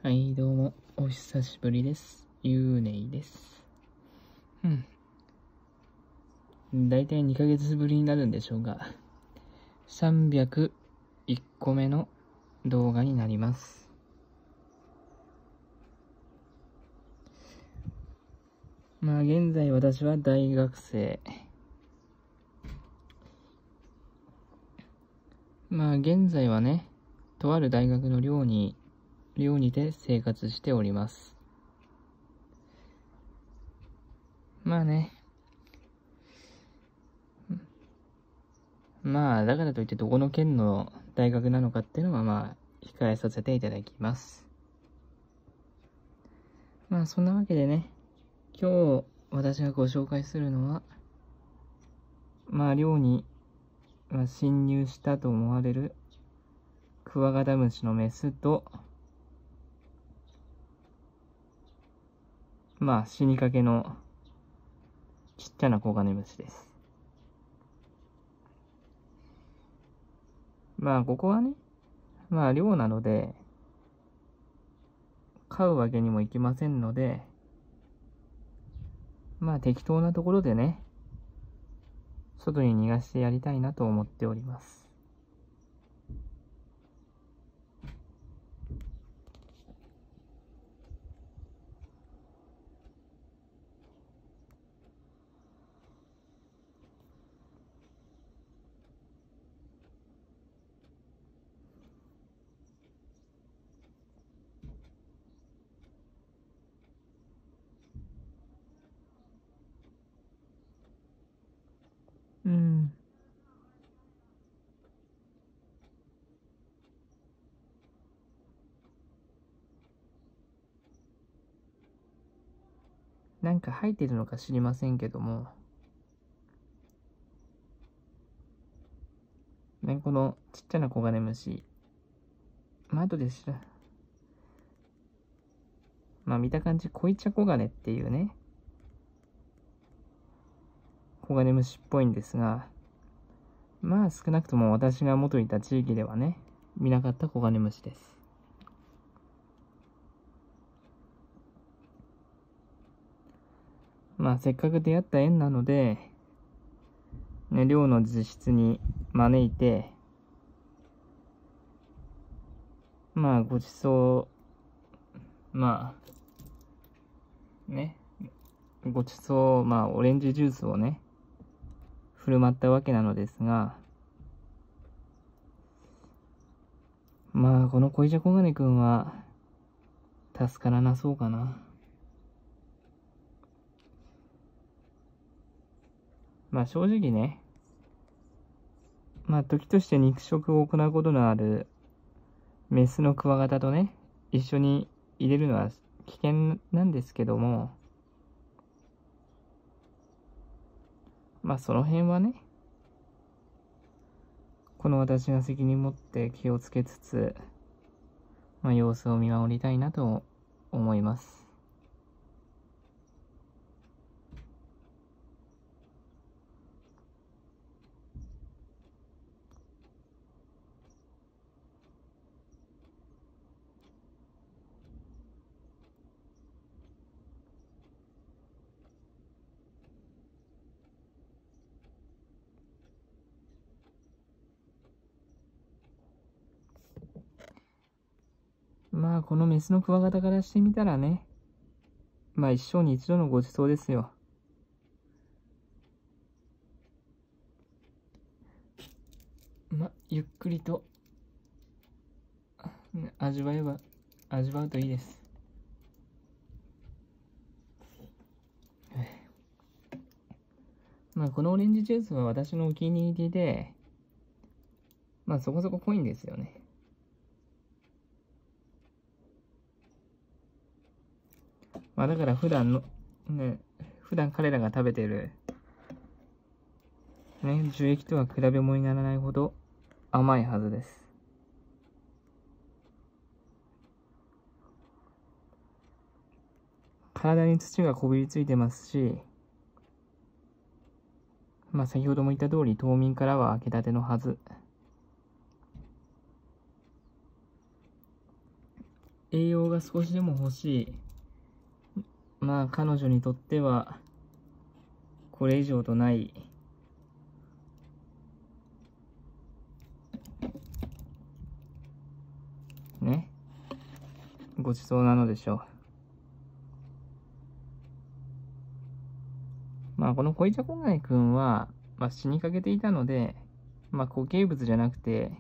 はい、どうも、お久しぶりです。ゆうねいです。だいたい2ヶ月ぶりになるんでしょうが、301個目の動画になります。現在私は大学生。現在はね、とある大学の寮にて生活しております。だからといってどこの県の大学なのかっていうのは控えさせていただきます。そんなわけでね、今日私がご紹介するのは、寮に侵入したと思われるクワガタムシのメスと、死にかけのちっちゃなコガネムシです。ここはね、寮なので、飼うわけにもいきませんので、適当なところでね、外に逃がしてやりたいなと思っております。なんか入ってるのか知りませんけども、このちっちゃなコガネムシ、後で見た感じ、コイチャコガネっていうね、コガネムシっぽいんですが、少なくとも私が元いた地域ではね、見なかったコガネムシです。せっかく出会った縁なので、寮の自室に招いて、ごちそう、ごちそう、オレンジジュースをね、振る舞ったわけなのですが、このコイジャコガネくんは、助からなそうかな。正直ね、時として肉食を行うことのあるメスのクワガタとね、一緒に入れるのは危険なんですけども、その辺はね、この私が責任持って気をつけつつ、様子を見守りたいなと思います。このメスのクワガタからしてみたらね、一生に一度のごちそうですよ。ゆっくりと、味わうといいです。このオレンジジュースは私のお気に入りで、そこそこ濃いんですよね。だから普段彼らが食べてる、樹液とは比べ物にならないほど甘いはずです。体に土がこびりついてますし、先ほども言った通り冬眠からは開けたてのはず。 栄養が少しでも欲しい。まあ彼女にとってはこれ以上とないね、ごちそうなのでしょう。まあこの小イチャコガネ君は、死にかけていたので、固形物じゃなくて、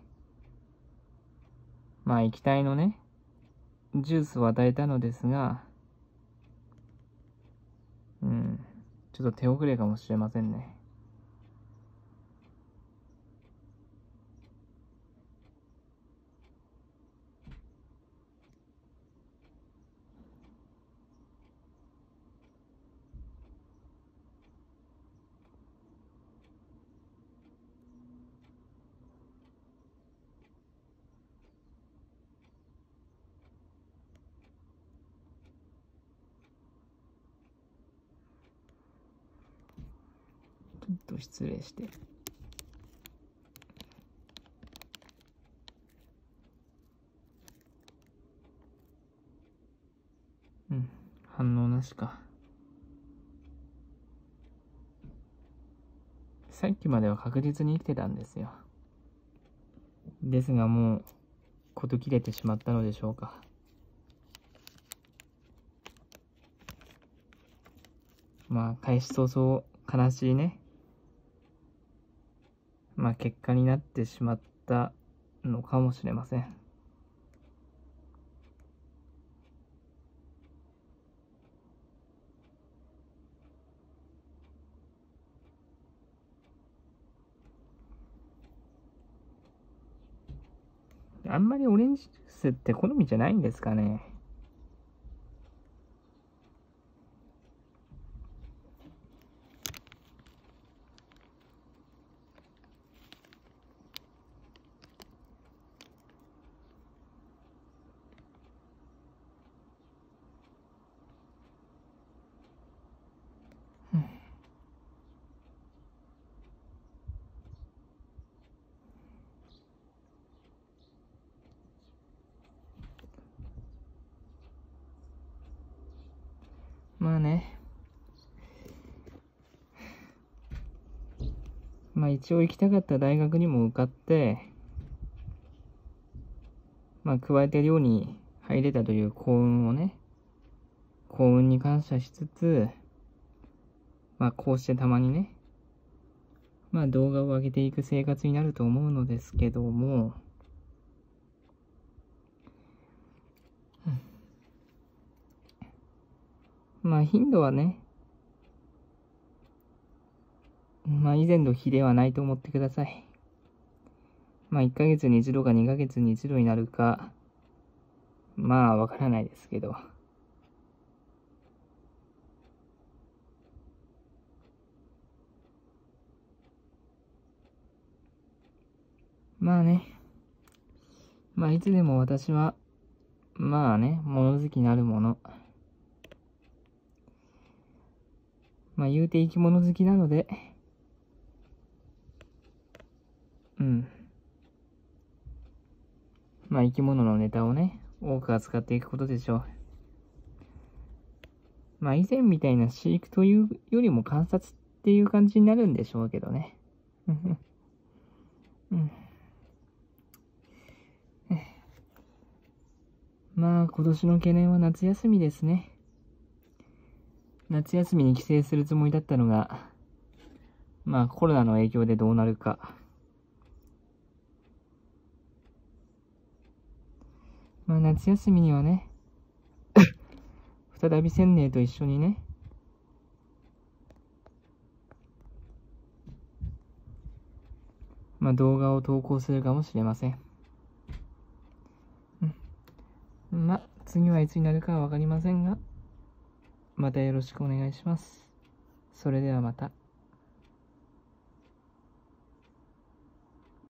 液体のね、ジュースを与えたのですが、ちょっと手遅れかもしれませんね。ちょっと失礼して。反応なしか。さっきまでは確実に生きてたんですよ。ですがもう、事切れてしまったのでしょうか。開始早々、悲しいね。結果になってしまったのかもしれません。あんまりオレンジジュースって好みじゃないんですかね。一応行きたかった大学にも受かって、加えて寮に入れたという幸運に感謝しつつ、こうしてたまにね、動画を上げていく生活になると思うのですけども、頻度はね、以前の比ではないと思ってください。1ヶ月に一度か2ヶ月に一度になるか、わからないですけど。いつでも私は、物好きなるもの。言うて生き物好きなので、生き物のネタをね、多く扱っていくことでしょう。以前みたいな飼育というよりも観察っていう感じになるんでしょうけどね。今年の懸念は夏休みですね。夏休みに帰省するつもりだったのが、コロナの影響でどうなるか。夏休みにはね、再び千年と一緒にね、動画を投稿するかもしれません。次はいつになるかはわかりませんが、またよろしくお願いします。それではまた。